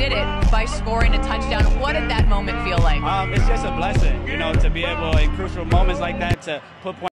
did it by scoring a touchdown. What did that moment feel like? It's just a blessing, you know, to be able in crucial moments like that to put points